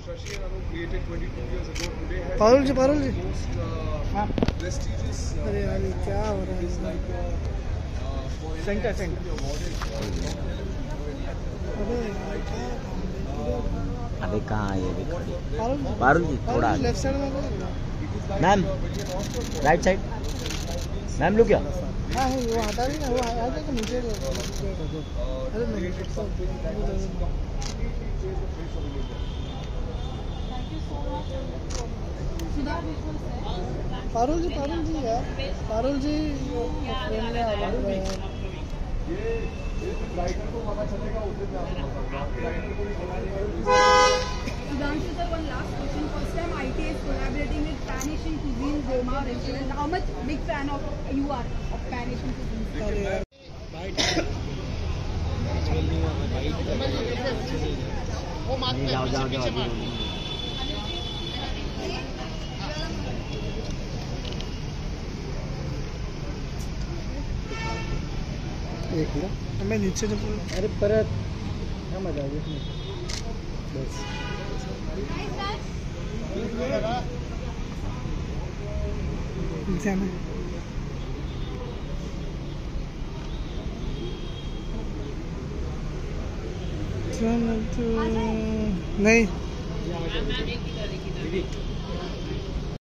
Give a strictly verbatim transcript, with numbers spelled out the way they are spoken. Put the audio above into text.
पारुल जी पारुल जी अरे यार क्या हो रहा है सेंटर सेंटर अबे अबे कहाँ है ये खड़ी पारुल जी थोड़ा लेफ्ट साइड में मैम राइट साइड मैम लो क्या हाँ है वो हटा नहीं ना वो आ जाएगा नीचे अरे नहीं पारुल जी पारुल जी यार पारुल जी फ्रेंड में आ रहा है राइटर को पता चलेगा उस दिन आपको राइटर को भी Sudhanshu sir, one last question. First time I T is collaborating with Pan Asian Cuisine, Goma restaurant. How much big fan of you are of Pan Asian Cuisine? जाओ जाओ जाओ एक मिनट मैं नीचे जब अरे परत क्या मजा आ गया बस जाना नहीं